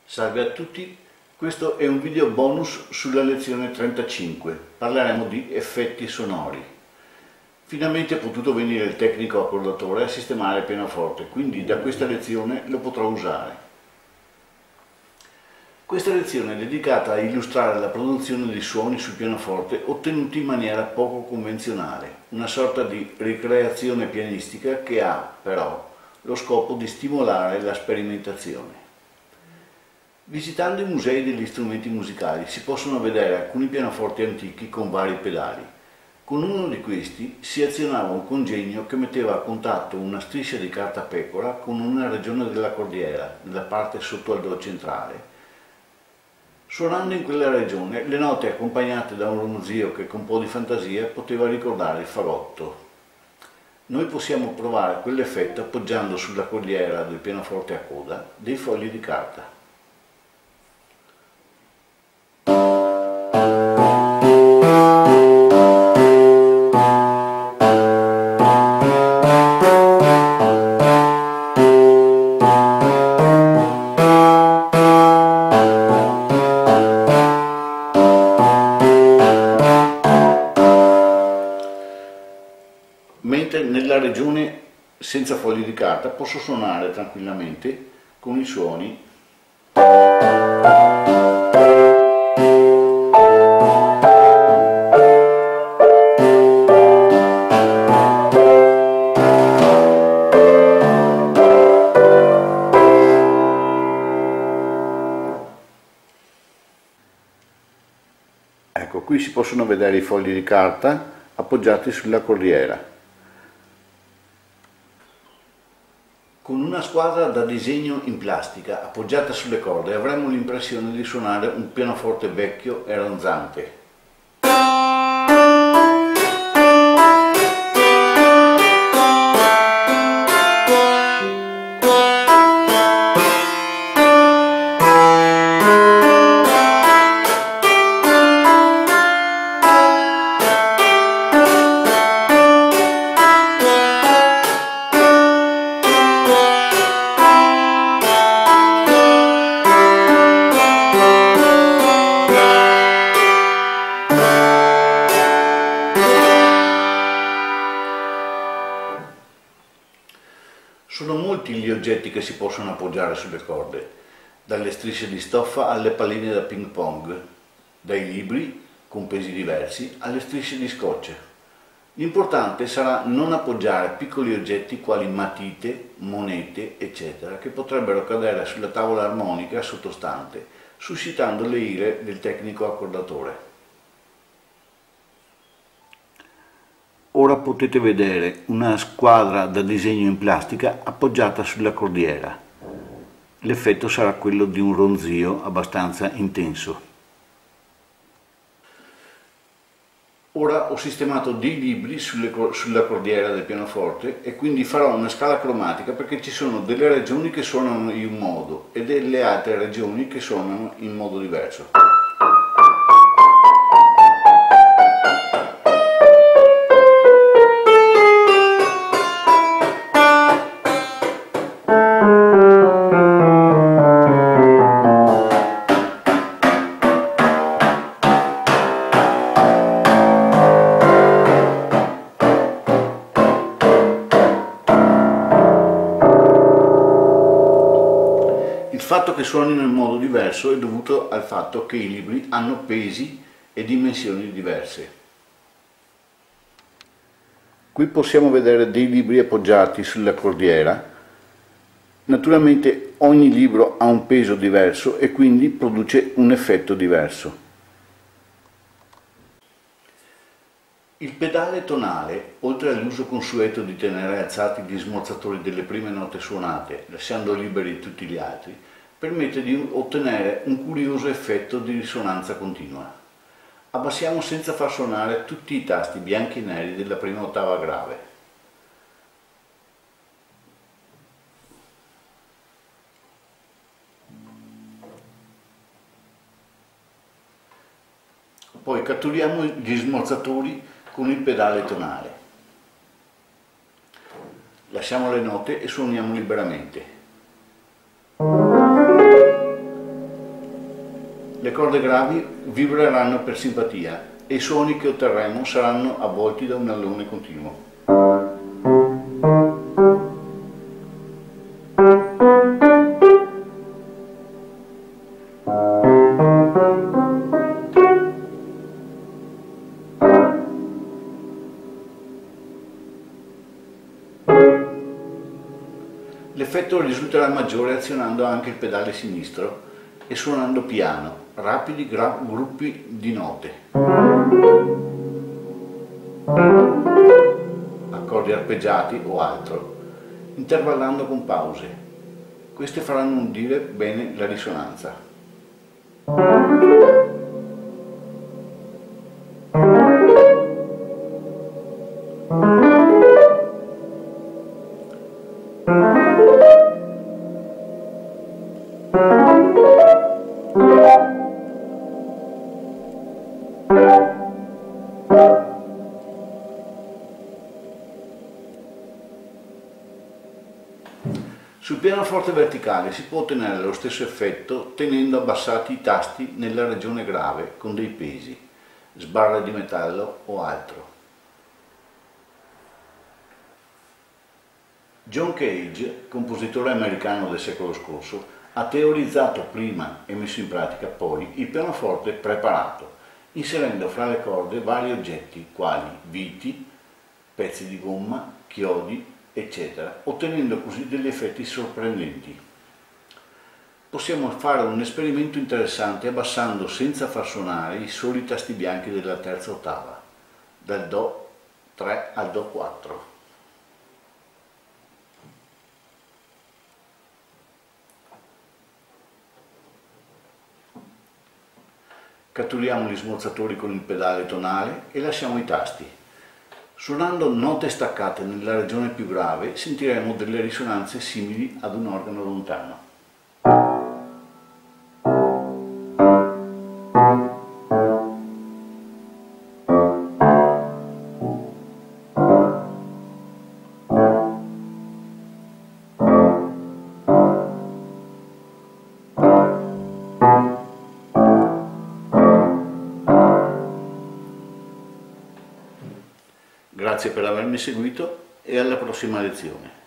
Salve a tutti, questo è un video bonus sulla lezione 35, parleremo di effetti sonori. Finalmente è potuto venire il tecnico accordatore a sistemare il pianoforte, quindi da questa lezione lo potrò usare. Questa lezione è dedicata a illustrare la produzione di suoni sul pianoforte ottenuti in maniera poco convenzionale, una sorta di ricreazione pianistica che ha, però, lo scopo di stimolare la sperimentazione. Visitando i musei degli strumenti musicali si possono vedere alcuni pianoforti antichi con vari pedali. Con uno di questi si azionava un congegno che metteva a contatto una striscia di carta pecora con una regione della cordiera, nella parte sotto al do centrale. Suonando in quella regione, le note accompagnate da un ronzio che con un po' di fantasia poteva ricordare il fagotto. Noi possiamo provare quell'effetto appoggiando sulla cordiera del pianoforte a coda dei fogli di carta. Mentre nella regione senza fogli di carta posso suonare tranquillamente con i suoni . Ecco, qui si possono vedere i fogli di carta appoggiati sulla cordiera. Con una squadra da disegno in plastica appoggiata sulle corde avremo l'impressione di suonare un pianoforte vecchio e ronzante. Sono molti gli oggetti che si possono appoggiare sulle corde, dalle strisce di stoffa alle palline da ping pong, dai libri con pesi diversi alle strisce di scotch. L'importante sarà non appoggiare piccoli oggetti quali matite, monete, eccetera, che potrebbero cadere sulla tavola armonica sottostante, suscitando le ire del tecnico accordatore. Ora potete vedere una squadra da disegno in plastica appoggiata sulla cordiera. L'effetto sarà quello di un ronzio abbastanza intenso. Ora ho sistemato dei libri sulla cordiera del pianoforte e quindi farò una scala cromatica perché ci sono delle regioni che suonano in un modo e delle altre regioni che suonano in modo diverso. Il fatto che suonino in modo diverso è dovuto al fatto che i libri hanno pesi e dimensioni diverse. Qui possiamo vedere dei libri appoggiati sulla cordiera. Naturalmente ogni libro ha un peso diverso e quindi produce un effetto diverso. Il pedale tonale, oltre all'uso consueto di tenere alzati gli smorzatori delle prime note suonate, lasciando liberi tutti gli altri, permette di ottenere un curioso effetto di risonanza continua. Abbassiamo senza far suonare tutti i tasti bianchi e neri della prima ottava grave. Poi catturiamo gli smorzatori con il pedale tonale. Lasciamo le note e suoniamo liberamente. corde gravi vibreranno per simpatia e i suoni che otterremo saranno avvolti da un alone continuo. L'effetto risulterà maggiore azionando anche il pedale sinistro e suonando piano, rapidi gruppi di note, accordi arpeggiati o altro, intervallando con pause. Queste faranno udire bene la risonanza. Sul pianoforte verticale si può ottenere lo stesso effetto tenendo abbassati i tasti nella regione grave con dei pesi, sbarre di metallo o altro. John Cage, compositore americano del secolo scorso, ha teorizzato prima e messo in pratica poi il pianoforte preparato, inserendo fra le corde vari oggetti quali viti, pezzi di gomma, chiodi, eccetera, ottenendo così degli effetti sorprendenti. Possiamo fare un esperimento interessante abbassando senza far suonare i soli tasti bianchi della terza ottava, dal Do 3 al Do 4. Catturiamo gli smorzatori con il pedale tonale e lasciamo i tasti. Suonando note staccate nella regione più grave sentiremo delle risonanze simili ad un organo lontano. Grazie per avermi seguito e alla prossima lezione.